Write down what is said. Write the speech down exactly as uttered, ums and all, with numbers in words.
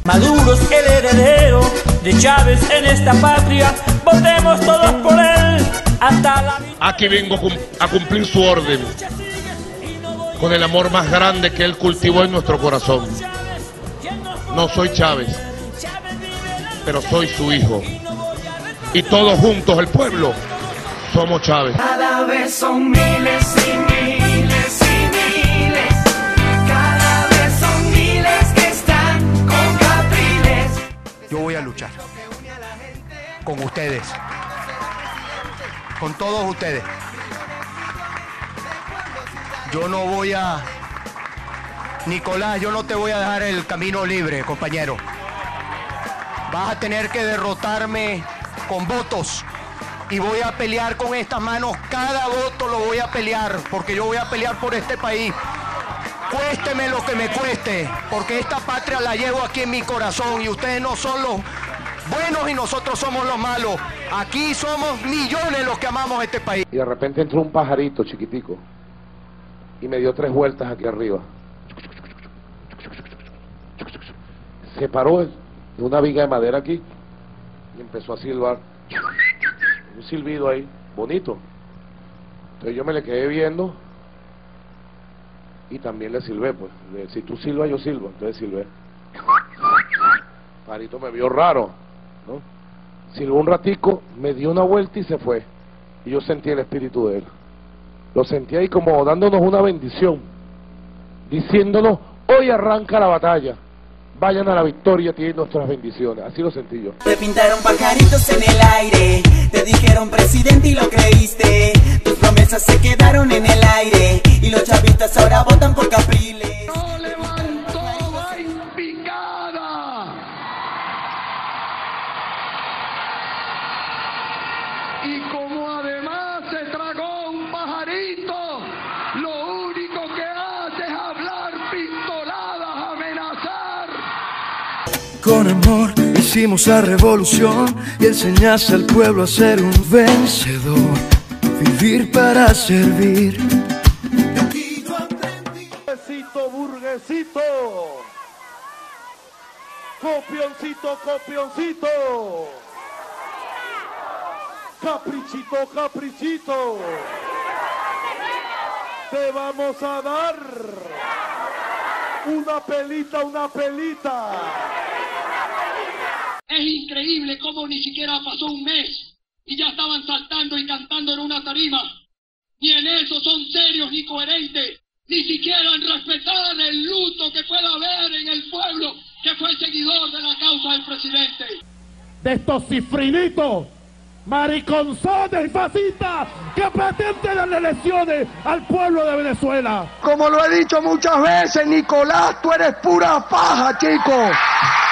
Maduro es el heredero de Chávez en esta patria, votemos todos por él hasta la... Aquí vengo a cumplir su orden, con el amor más grande que él cultivó en nuestro corazón. No soy Chávez, pero soy su hijo. Y todos juntos, el pueblo, somos Chávez. Cada vez son miles y miles y miles. Cada vez son miles que están con Capriles. Yo voy a luchar con ustedes, con todos ustedes. Yo no voy a... Nicolás, yo no te voy a dejar el camino libre, compañero. Vas a tener que derrotarme con votos. Y voy a pelear con estas manos. Cada voto lo voy a pelear, porque yo voy a pelear por este país. Cuésteme lo que me cueste, porque esta patria la llevo aquí en mi corazón. Y ustedes no son los buenos y nosotros somos los malos. Aquí somos millones los que amamos este país. Y de repente entró un pajarito chiquitico y me dio tres vueltas aquí arriba. Se paró de una viga de madera aquí y empezó a silbar. Un silbido ahí, bonito. Entonces yo me le quedé viendo y también le silbé, pues. Le, si tú silbas, yo silbo. Entonces silbé. Parito me vio raro, ¿no? Silbó un ratico, me dio una vuelta y se fue. Y yo sentí el espíritu de él. Lo sentí ahí como dándonos una bendición, diciéndonos, hoy arranca la batalla. Vayan a la victoria, tienen nuestras bendiciones. Así lo sentí yo. Te pintaron pajaritos en el aire, te dijeron presidente y lo creíste. Tus promesas se quedaron en el aire y los chavistas ahora votan por Capriles. ¡No levantó en picada! Y como además se tragó un pajarito, lo único que hace es hablar pistoladas, amenazar. Con amor hicimos la revolución y enseñaste al pueblo a ser un vencedor, vivir para servir. Burguesito, burguesito, copioncito, copioncito, caprichito, caprichito, te vamos a dar una pelita, una pelita. Es increíble cómo ni siquiera pasó un mes y ya estaban saltando y cantando en una tarima. Ni en eso son serios ni coherentes. Ni siquiera en respetar el luto que pueda haber en el pueblo que fue seguidor de la causa del presidente. De estos cifrinitos, mariconzones y fascistas que pretenden darle lecciones al pueblo de Venezuela. Como lo he dicho muchas veces, Nicolás, tú eres pura paja, chico.